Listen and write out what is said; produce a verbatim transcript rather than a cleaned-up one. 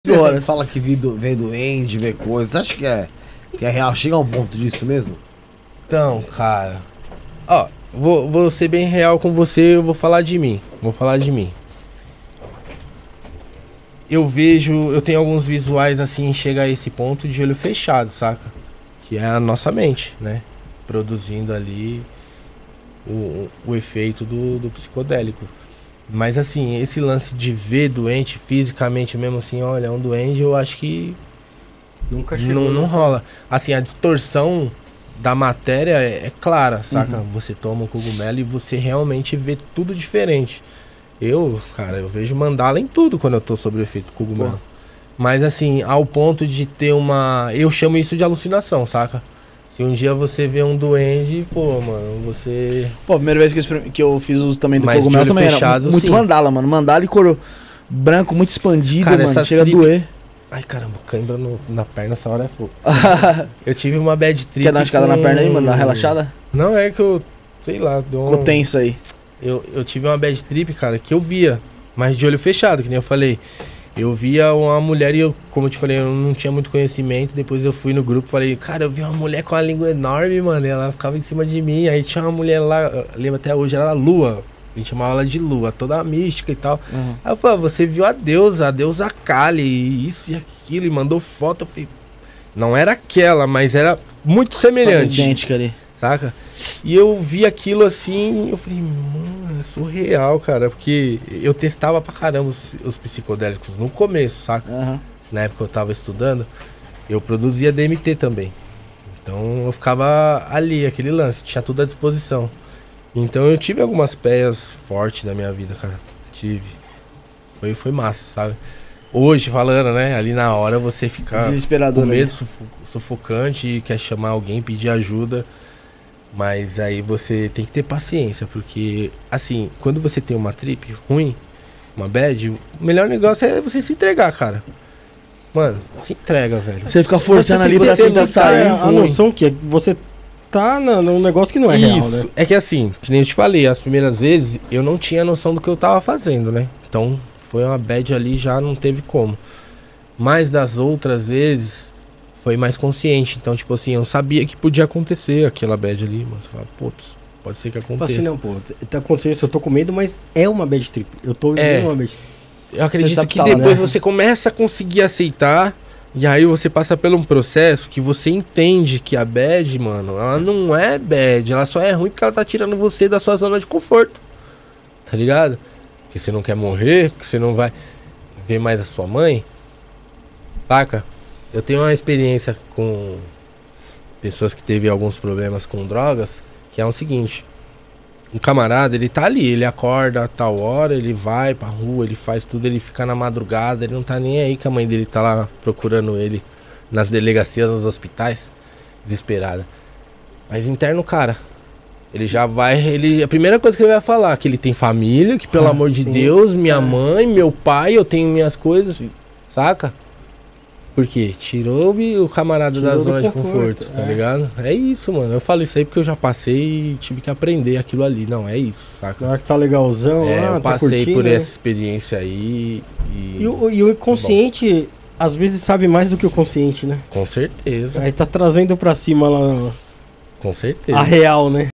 Você fala que vê, do, vê doente, vê coisas, acha que é, que é real? Chega a um ponto disso mesmo? Então, cara, ó, vou, vou ser bem real com você, eu vou falar de mim, vou falar de mim. Eu vejo, eu tenho alguns visuais assim, chega a esse ponto de olho fechado, saca? Que é a nossa mente, né? Produzindo ali o, o efeito do, do psicodélico. Mas assim, esse lance de ver doente fisicamente mesmo assim, olha, é um doente, eu acho que nunca chegou. Não, não rola. Assim, a distorção da matéria é, é clara, saca? Uhum. Você toma um cogumelo e você realmente vê tudo diferente. Eu, cara, eu vejo mandala em tudo quando eu tô sob o efeito do cogumelo. Pô. Mas assim, ao ponto de ter uma... Eu chamo isso de alucinação, saca? Se um dia você vê um duende, pô, mano, você... Pô, a primeira vez que eu, que eu fiz uso também do Mas cogumelo também fechado, era muito sim. mandala, mano. Mandala e cor branco, muito expandido, cara, mano, chega tri... a doer. Ai, caramba, cãibra no, na perna, essa hora é fogo. Eu tive uma bad trip. Quer dar uma escada com... na perna aí, mano? Dar uma relaxada? Não, é que eu, sei lá, deu um... Ficou tenso aí. Eu, eu tive uma bad trip, cara, que eu via, mas de olho fechado, que nem eu falei. Eu via uma mulher e eu, como eu te falei, eu não tinha muito conhecimento. Depois eu fui no grupo e falei, cara, eu vi uma mulher com uma língua enorme, mano. E ela ficava em cima de mim. Aí tinha uma mulher lá, eu lembro até hoje, era a Lua. A gente chamava ela de Lua, toda mística e tal. Uhum. Aí eu falei, você viu a deusa, a deusa Kali, isso e aquilo, e mandou foto. Eu falei, não era aquela, mas era muito semelhante. Idêntica ali. Saca? E eu vi aquilo assim, eu falei, mano, é surreal, cara. Porque eu testava pra caramba os, os psicodélicos no começo, saca? Uhum. Na época eu tava estudando, eu produzia D M T também. Então eu ficava ali, aquele lance, tinha tudo à disposição. Então eu tive algumas peias fortes na minha vida, cara. Tive. Foi, foi massa, sabe? Hoje, falando, né? Ali na hora você fica desesperador, com medo, sufo sufocante e quer chamar alguém, pedir ajuda. Mas aí você tem que ter paciência, porque, assim, quando você tem uma trip ruim, uma bad, o melhor negócio é você se entregar, cara. Mano, se entrega, velho. Você fica forçando você ali pra tentar sair. A noção que você tá na, num negócio que não é Isso, real, né? É que assim, que nem eu te falei, as primeiras vezes eu não tinha noção do que eu tava fazendo, né? Então, foi uma bad ali, já não teve como. Mas das outras vezes... foi mais consciente, então tipo assim, eu sabia que podia acontecer aquela bad ali, mas você fala, putz, pode ser que aconteça. Assim, não, pô, tá acontecendo isso, eu tô com medo, mas é uma bad trip, eu tô vivendo é, uma bad trip. Eu acredito que depois né? você começa a conseguir aceitar, e aí você passa por um processo que você entende que a bad, mano, ela não é bad, ela só é ruim porque ela tá tirando você da sua zona de conforto, tá ligado? Porque você não quer morrer, porque você não vai ver mais a sua mãe, saca? Eu tenho uma experiência com pessoas que teve alguns problemas com drogas, que é o seguinte, um camarada, ele tá ali, ele acorda a tal hora, ele vai pra rua, ele faz tudo, ele fica na madrugada, ele não tá nem aí que a mãe dele tá lá procurando ele nas delegacias, nos hospitais, desesperada. Mas interno, cara, ele já vai, ele, a primeira coisa que ele vai falar, é que ele tem família, que pelo ah, amor sim. de Deus, minha é. mãe, meu pai, eu tenho minhas coisas, saca? Por quê? Tirou o camarada Tirou da zona de conforto, conforto tá é. ligado? É isso, mano. Eu falo isso aí porque eu já passei e tive que aprender aquilo ali. Não, é isso, saca? Na hora que tá legalzão, é, lá, eu passei tá curtindo, por né? essa experiência aí. E, e, o, e o inconsciente, bom, às vezes, sabe mais do que o consciente, né? Com certeza. Aí tá trazendo pra cima lá. Com certeza. A real, né?